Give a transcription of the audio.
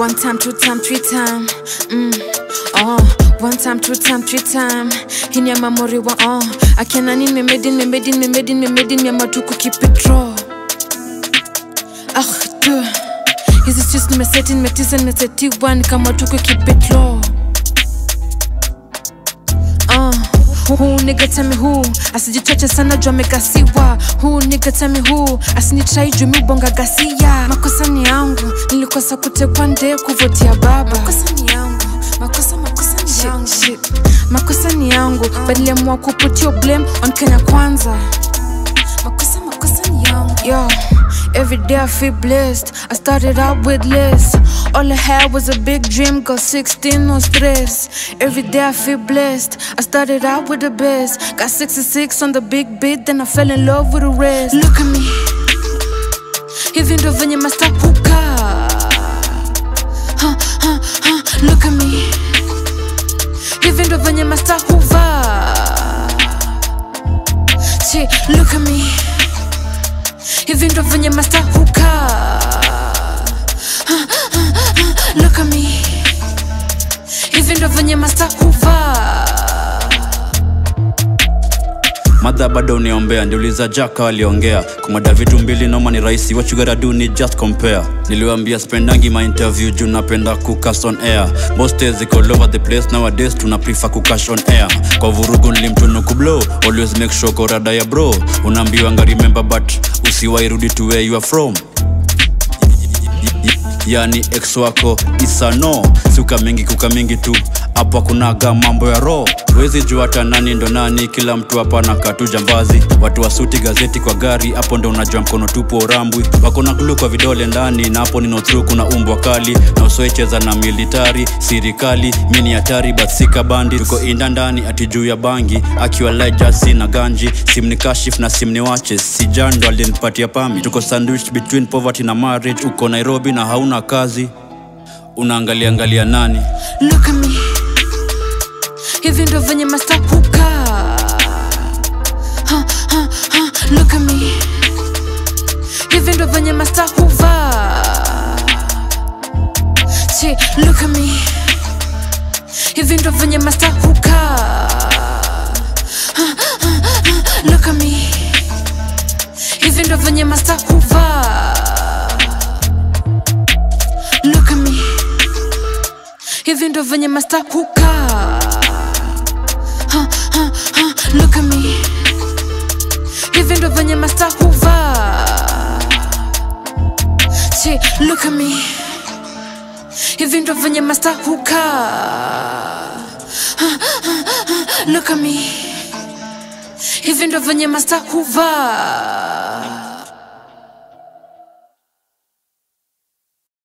One time, two time, three time. One time, two time, three time. Hinya mamori wa Akena ni me made in ya matuku keep it raw. Duh. Hizi just me setting me tisen me seti one kama tuku keep it low. Who nigga tell me who? Asijichoche sana jua megasiwa. Who nigga tell me who? Asinitrai juu mi bonga gasia. Makosa ni yangu, nilikosa kutekwa nde kuvotia baba. Makosa ni yangu, makosa ni yangu. Shit. Makosa ni yangu, badiliamua kuput your blame on Kenya kwanza. Makosa ni yangu. Yo, every day I feel blessed. I started out with less. All I had was a big dream, got 16, no stress. Every day I feel blessed. I started out with the best. Got 66 on the big beat, then I fell in love with the rest. Look at me. Hivi ndo venye master huka. Look at me. Hivi ndo venye master huva. Shit, look at me. Hivi ndo venye master huka. Look at me. Hivi ndo venye master huva. Madha bado uniombea, ndiuliza Jaka waliongea. Kumada vitu mbili noma ni raisi, what you gotta do ni just compare. Niliwaambia spendangi my interview juu napenda kucast on air. Most days iko all over the place, nowadays tuna prefer kucash on air. Kwa vurugu nilimtunu kublow, always make sure kwa rada ya bro. Unaambiwanga remember but usiwai rudi to where you are from. Yani ex wako isa no. Suka mingi kuka mingi tu, hapa kunaga mambo ya raw. Wezi jua hata nani ndo nani, kila mtu hapa na katu jambazi. Watu wasuti gazeti kwa gari, hapo ndo unajua mkono tupo orambwi. Wako na glue kwa vidole ndani, na hapo nino through kuna umbwa kali. Na usoecheza na militari, sirikali, mini hatari but sika bandi. Tuko inda ndani ati juu ya bangi, akiwa laja sina ganji. Simni kashif na simni watches, si jando alinipatia pami. Tuko sandwiched between poverty na marriage. Uko Nairobi na hauna kazi, unaangalia nani? Look at me. Hivi ndo venye master huka. Look at me. Hivi ndo venye master huva. Shit, look at me. Hivi ndo venye master huka. Look at me. Hivi ndo venye master huva. Look at me. Hivi ndo venye master huka. Look at me. Hivi ndo venye master huva. Shit, look at me. Hivi ndo venye master huka. Look at me. Hivi ndo venye master huva.